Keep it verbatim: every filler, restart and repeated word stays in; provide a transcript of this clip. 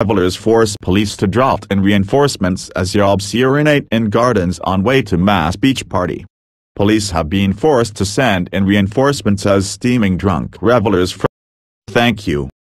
Revellers force police to drop in reinforcements as yobs urinate in gardens on way to mass beach party. Police have been forced to send in reinforcements as steaming drunk revellers. Thank you.